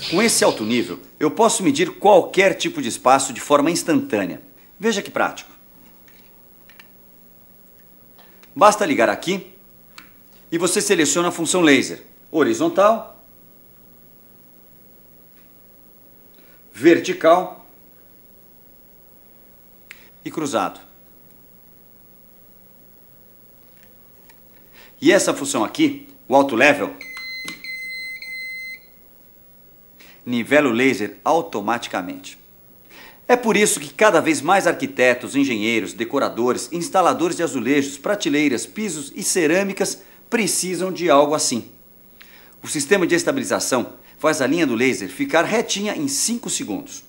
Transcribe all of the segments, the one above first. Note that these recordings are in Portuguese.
Com esse alto nível, eu posso medir qualquer tipo de espaço de forma instantânea. Veja que prático. Basta ligar aqui e você seleciona a função laser horizontal, vertical e cruzado. E essa função aqui, o Auto Level, nivela o laser automaticamente. É por isso que cada vez mais arquitetos, engenheiros, decoradores, instaladores de azulejos, prateleiras, pisos e cerâmicas precisam de algo assim. O sistema de estabilização faz a linha do laser ficar retinha em 5 segundos.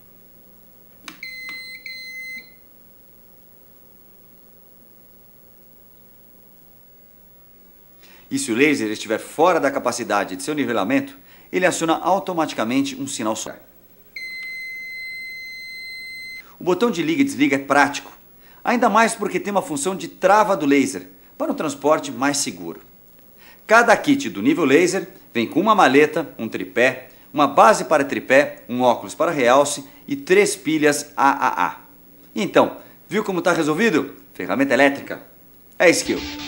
E se o laser estiver fora da capacidade de seu nivelamento, ele aciona automaticamente um sinal solar. O botão de liga e desliga é prático, ainda mais porque tem uma função de trava do laser, para um transporte mais seguro. Cada kit do nível laser vem com uma maleta, um tripé, uma base para tripé, um óculos para realce e 3 pilhas AAA. Então, viu como está resolvido? Ferramenta elétrica é skill.